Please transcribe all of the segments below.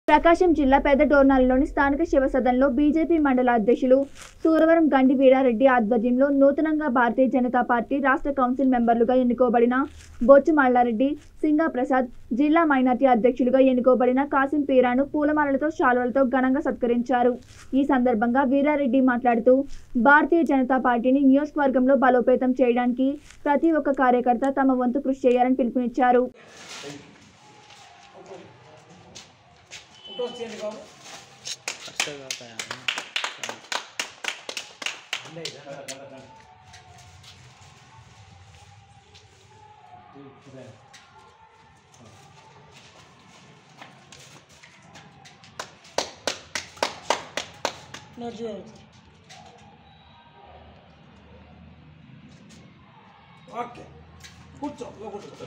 ప్రకాశం జిల్లా పెద్దడోర్నాలలోని స్థానిక శివసదన్లో బీజేపీ మండల అధ్యక్షులు సూరవరం గండి వీరారెడ్డి ఆధ్వర్యంలో నూతనంగా భారతీయ జనతా పార్టీ రాష్ట్ర కౌన్సిల్ మెంబర్లుగా ఎన్నుకోబడిన బొచ్చు మల్లారెడ్డి, సింగా ప్రసాద్, జిల్లా మైనార్టీ అధ్యక్షులుగా ఎన్నుకోబడిన కాసిం పీరాను పూలమాలలతో శాలువలతో ఘనంగా సత్కరించారు। ఈ సందర్భంగా వీరారెడ్డి మాట్లాడుతూ భారతీయ జనతా పార్టీని నియోజకవర్గంలో బలోపేతం చేయడానికి ప్రతి ఒక్క కార్యకర్త తమ వంతు కృషి చేయాలని పిలుపునిచ్చారు। ఓకే కూర్చో కూర్చో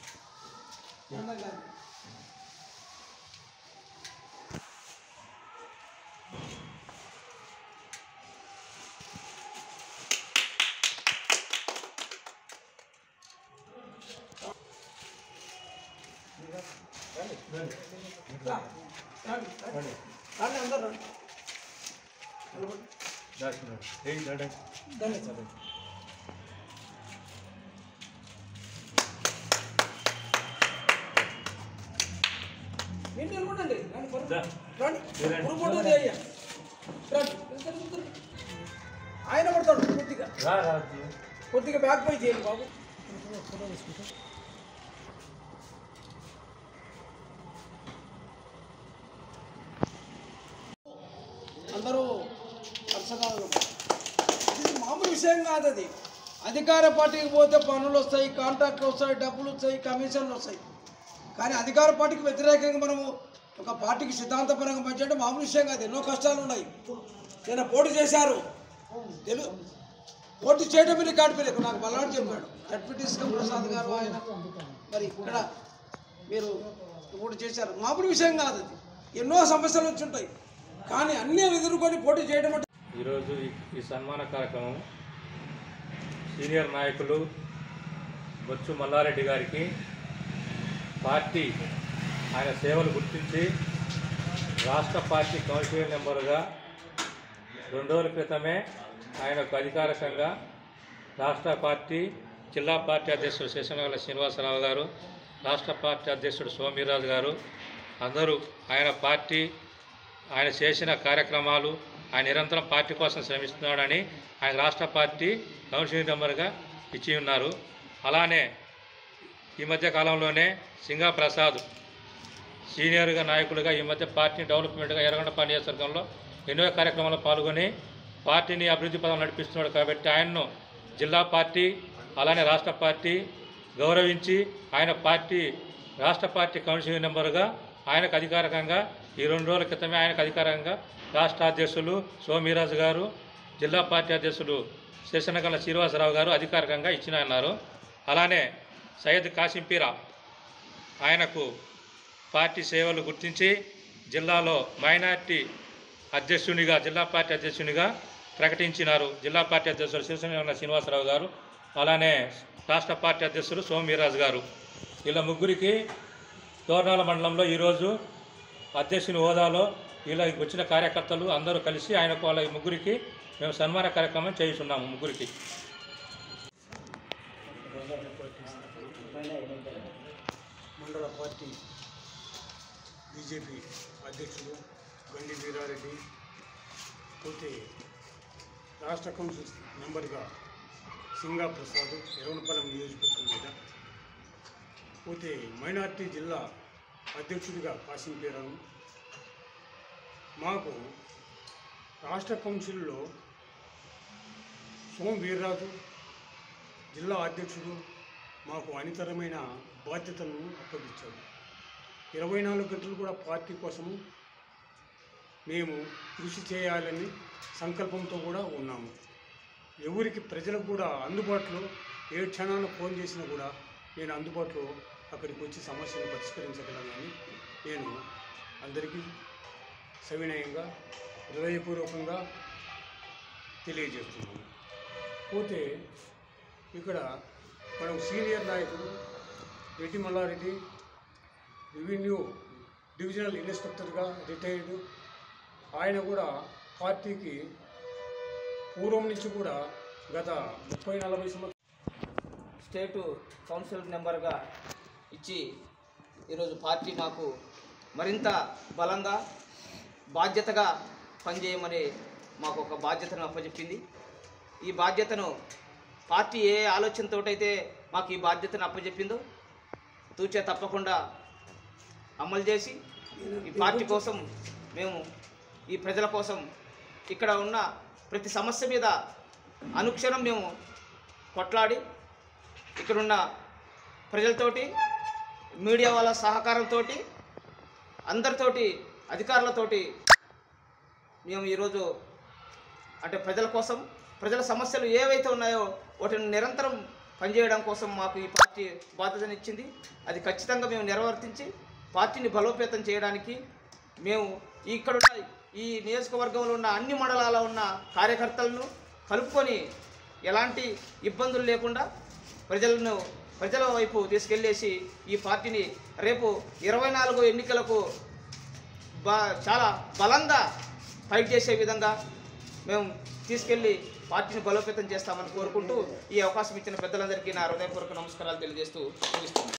ఆయన పడతాడు కొద్దిగా బ్యాక్ పై చేయండి బాబు। అందరూ ఇది మామూలు విషయం కాదు। అది అధికార పార్టీకి పోతే పనులు వస్తాయి, కాంట్రాక్ట్లు వస్తాయి, డబ్బులు వస్తాయి, కమిషన్లు వస్తాయి। కానీ అధికార పార్టీకి వ్యతిరేకంగా మనము ఒక పార్టీకి సిద్ధాంతపరంగా పనిచేయడం మామూలు విషయం కాదు। ఎన్నో కష్టాలు ఉన్నాయి। నేను పోటీ చేశారు, పోటీ చేయడం మీరు కాడిపోయారు। నాకు బలవాడు చెప్పాడు జడ్పీటీ ప్రసాద్ గారు, ఆయన మరి ఇక్కడ మీరు పోటీ చేశారు, మామూలు విషయం కాదు। అది ఎన్నో సమస్యలు వచ్చి ఉంటాయి, కానీ అన్నీ ఎదుర్కొని పోటీ చేయడం అంటే ఈరోజు ఈ సన్మాన కార్యక్రమం సీనియర్ నాయకులు బొచ్చు మల్లారెడ్డి గారికి పార్టీ ఆయన సేవలు గుర్తించి రాష్ట్ర పార్టీ కౌన్సిల్ మెంబరుగా 2 రోజుల క్రితమే ఆయనకు అధికారికంగా రాష్ట్ర పార్టీ జిల్లా పార్టీ అధ్యక్షుడు శేషనగల శ్రీనివాసరావు గారు, రాష్ట్ర పార్టీ అధ్యక్షుడు సోమిరాజు గారు అందరూ ఆయన చేసిన కార్యక్రమాలు, ఆయన నిరంతరం పార్టీ కోసం శ్రమిస్తున్నాడని ఆయన రాష్ట్ర పార్టీ కౌన్సిల్ మెంబర్గా ఇచ్చి ఉన్నారు। అలానే ఈ మధ్య కాలంలోనే సింగా ప్రసాద్ సీనియర్గా నాయకులుగా ఈ మధ్య పార్టీ డెవలప్మెంట్గా ఎర్రగొండపాలెం నియోజకవర్గంలో ఎన్నో కార్యక్రమాల్లో పాల్గొని పార్టీని అభివృద్ధి పదం నడిపిస్తున్నాడు కాబట్టి ఆయన్ను జిల్లా పార్టీ అలానే రాష్ట్ర పార్టీ గౌరవించి ఆయన రాష్ట్ర పార్టీ కౌన్సిల్ మెంబర్గా ఆయనకు అధికారికంగా ఈ 2 రోజుల క్రితమే ఆయనకు అధికారికంగా రాష్ట్ర అధ్యక్షులు సోమిరాజు గారు, జిల్లా పార్టీ అధ్యక్షులు శేషనగల శ్రీనివాసరావు గారు అధికారికంగా ఇచ్చినారు। అలానే సయ్యద్ కాసిం పీరా ఆయనకు పార్టీ సేవలు గుర్తించి జిల్లాలో మైనార్టీ అధ్యక్షునిగా జిల్లా పార్టీ అధ్యక్షునిగా ప్రకటించినారు జిల్లా పార్టీ అధ్యక్షులు శేషనగల శ్రీనివాసరావు గారు, అలానే రాష్ట్ర పార్టీ అధ్యక్షులు సోమిరాజు గారు। ఇలా ముగ్గురికి దోర్నాల మండలంలో ఈరోజు అధ్యక్షుని హోదాలో ఇలా వచ్చిన కార్యకర్తలు అందరూ కలిసి ఆయనకు వాళ్ళ ముగ్గురికి మేము సన్మాన కార్యక్రమం చేస్తున్నాము। ముగ్గురికి మండల పార్టీ బీజేపీ అధ్యక్షుడు గండి వీరారెడ్డి, పోతే రాష్ట్ర కౌన్సిల్ మెంబర్గా సింగా ప్రసాద్ ఎర్రగొండపాలెం నియోజకవర్గం మీద, పోతే మైనార్టీ జిల్లా అధ్యక్షుడిగా కాసిం పీరాను, మాకు రాష్ట్ర కౌన్సిల్లో సోమ వీర్రాజు జిల్లా అధ్యక్షుడు మాకు అనితరమైన బాధ్యతలను అప్పగించారు। 24 గంటలు కూడా పార్టీ కోసము మేము కృషి చేయాలని సంకల్పంతో కూడా ఉన్నాము। ఎవరికి ప్రజలకు కూడా అందుబాటులో ఏ క్షణాన ఫోన్ చేసినా కూడా నేను అందుబాటులో అక్కడికి వచ్చి సమస్యను పరిష్కరించగలనని నేను అందరికీ సవినయంగా హృదయపూర్వకంగా తెలియజేస్తున్నాను। పోతే ఇక్కడ మనం సీనియర్ నాయకుడు రెడ్డి మల్లారెడ్డి రెవెన్యూ డివిజనల్ ఇన్స్పెక్టర్గా రిటైర్డ్. ఆయన కూడా పార్టీకి పూర్వం నుంచి కూడా గత 30-40 సంవత్సరాలు స్టేటు కౌన్సిల్ మెంబర్గా ఇచ్చి ఈరోజు పార్టీ మాకు మరింత బలంగా బాధ్యతగా పనిచేయమని మాకు ఒక బాధ్యతను అప్పచెప్పింది. ఈ బాధ్యతను పార్టీ ఏ ఆలోచనతోటైతే మాకు ఈ బాధ్యతను అప్పచెప్పిందో తూచే తప్పకుండా అమలు చేసి ఈ పార్టీ కోసం మేము ఈ ప్రజల కోసం ఇక్కడ ఉన్న ప్రతి సమస్య మీద అనుక్షణం మేము కొట్లాడి ఇక్కడున్న ప్రజలతోటి మీడియా వాళ్ళ సహకారంతో అందరితోటి అధికారులతోటి మేము ఈరోజు అంటే ప్రజల కోసం ప్రజల సమస్యలు ఏవైతే ఉన్నాయో వాటిని నిరంతరం పనిచేయడం కోసం మాకు ఈ పార్టీ బాధ్యతనిచ్చింది. అది ఖచ్చితంగా మేము నిర్వర్తించి పార్టీని బలోపేతం చేయడానికి మేము ఇక్కడున్న ఈ నియోజకవర్గంలో ఉన్న అన్ని మండలాల్లో ఉన్న కార్యకర్తలను కలుపుకొని ఎలాంటి ఇబ్బందులు లేకుండా ప్రజల వైపు తీసుకెళ్ళేసి ఈ పార్టీని రేపు 24 ఎన్నికలకు చాలా బలంగా ఫైట్ చేసే విధంగా మేము తీసుకెళ్ళి పార్టీని బలోపేతం చేస్తామని కోరుకుంటూ ఈ అవకాశం ఇచ్చిన పెద్దలందరికీ నా హృదయపూర్వక నమస్కారాలు తెలియజేస్తూ ముగిస్తున్నాను.